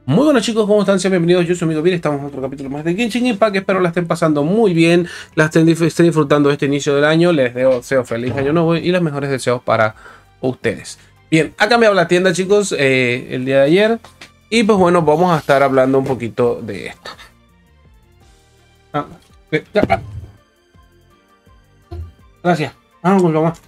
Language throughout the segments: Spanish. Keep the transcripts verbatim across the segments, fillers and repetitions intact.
Muy buenos chicos, ¿cómo están? Sean bienvenidos, yo soy amigo Vir, estamos en otro capítulo más de Genshin Impact. Espero la estén pasando muy bien, la estén, estén disfrutando de este inicio del año. Les deseo feliz año nuevo y los mejores deseos para ustedes. Bien, ha cambiado la tienda chicos eh, el día de ayer. Y pues bueno, vamos a estar hablando un poquito de esto. Ah, eh, ah. Gracias. Vamos con mamá.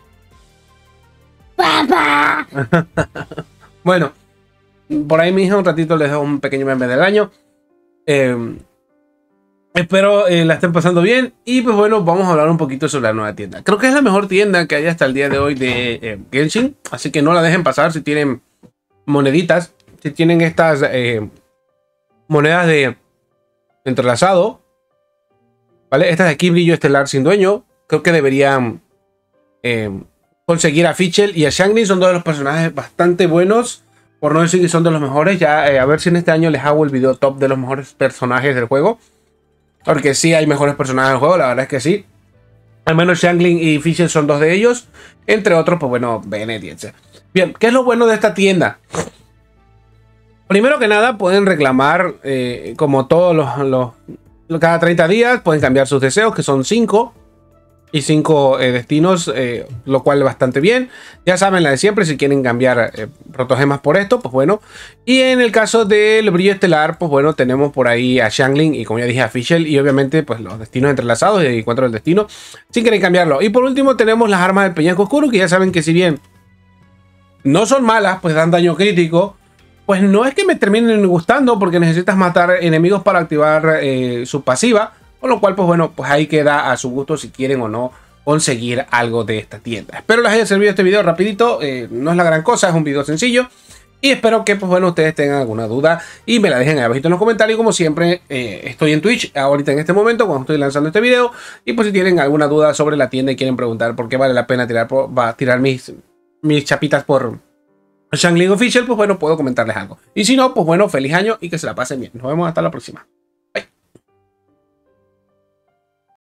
¡Papá! Bueno. Por ahí, mi hija, un ratito les dejo un pequeño meme del año. Eh, espero eh, la estén pasando bien. Y pues bueno, vamos a hablar un poquito sobre la nueva tienda. Creo que es la mejor tienda que hay hasta el día de hoy de eh, Genshin. Así que no la dejen pasar si tienen moneditas. Si tienen estas eh, monedas de entrelazado. ¿Vale? Estas de aquí, brillo estelar sin dueño. Creo que deberían eh, conseguir a Fischl y a Xiangling. Son dos de los personajes bastante buenos. Por no decir que son de los mejores. Ya eh, a ver si en este año les hago el video top de los mejores personajes del juego. Porque sí hay mejores personajes del juego, la verdad es que sí. Al menos Xiangling y Fischl son dos de ellos. Entre otros, pues bueno, Bennett y etcétera. Bien, ¿qué es lo bueno de esta tienda? Primero que nada, pueden reclamar, eh, como todos los, los... Cada treinta días pueden cambiar sus deseos, que son cinco. Y cinco eh, destinos, eh, lo cual bastante bien. Ya saben la de siempre, si quieren cambiar eh, protogemas por esto, pues bueno. Y en el caso del brillo estelar, pues bueno, tenemos por ahí a Xiangling y como ya dije a Fischl. Y obviamente pues los destinos entrelazados y encuentro el destino, sin querer cambiarlo. Y por último tenemos las armas del peñasco oscuro, que ya saben que si bien no son malas, pues dan daño crítico. Pues no es que me terminen gustando, porque necesitas matar enemigos para activar eh, su pasiva. Con lo cual, pues bueno, pues ahí queda a su gusto si quieren o no conseguir algo de esta tienda. Espero les haya servido este video rapidito. Eh, no es la gran cosa, es un video sencillo. Y espero que, pues bueno, ustedes tengan alguna duda y me la dejen ahí abajito en los comentarios. Como siempre, eh, estoy en Twitch ahorita en este momento cuando estoy lanzando este video. Y pues si tienen alguna duda sobre la tienda y quieren preguntar por qué vale la pena tirar, por, va a tirar mis, mis chapitas por Xiangling o Fischl, pues bueno, puedo comentarles algo. Y si no, pues bueno, feliz año y que se la pasen bien. Nos vemos hasta la próxima.